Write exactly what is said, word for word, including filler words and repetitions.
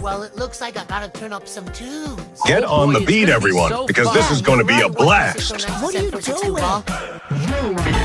Well, it looks like I gotta turn up some tunes. Get on the beat, everyone, because this is going to be a blast. What are you doing?